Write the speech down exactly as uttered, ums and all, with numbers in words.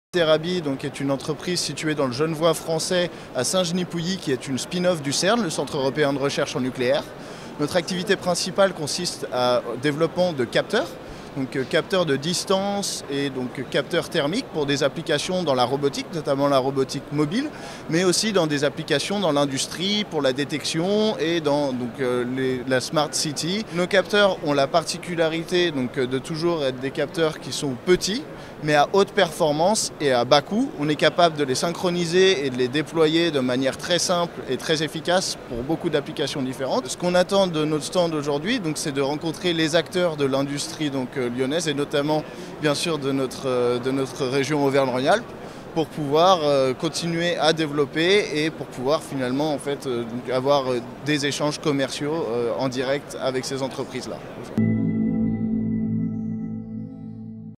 Terabi donc, est une entreprise située dans le Genevois français à Saint-Genis-Pouilly qui est une spin-off du CERN, le Centre européen de recherche en nucléaire. Notre activité principale consiste au développement de capteurs, donc capteurs de distance et donc capteurs thermiques pour des applications dans la robotique, notamment la robotique mobile, mais aussi dans des applications dans l'industrie pour la détection et dans donc, euh, les, la Smart City. Nos capteurs ont la particularité donc, de toujours être des capteurs qui sont petits, mais à haute performance et à bas coût. On est capable de les synchroniser et de les déployer de manière très simple et très efficace pour beaucoup d'applications différentes. Ce qu'on attend de notre stand aujourd'hui, c'est de rencontrer les acteurs de l'industrie donc, euh, lyonnaise et notamment bien sûr de notre, euh, de notre région Auvergne-Rhône-Alpes pour pouvoir euh, continuer à développer et pour pouvoir finalement en fait, euh, avoir euh, des échanges commerciaux euh, en direct avec ces entreprises-là.